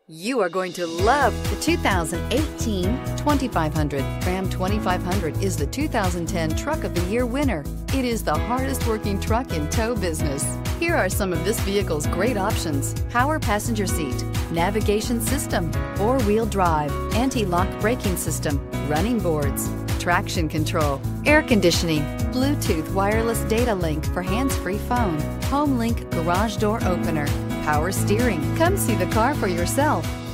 You are going to love the 2018 2500. Ram 2500 is the 2010 Truck of the Year winner. It is the hardest working truck in tow business. Here are some of this vehicle's great options: power passenger seat, navigation system, four-wheel drive, anti-lock braking system, running boards, traction control, air conditioning, Bluetooth wireless data link for hands-free phone, home link garage door opener, power steering. Come see the car for yourself.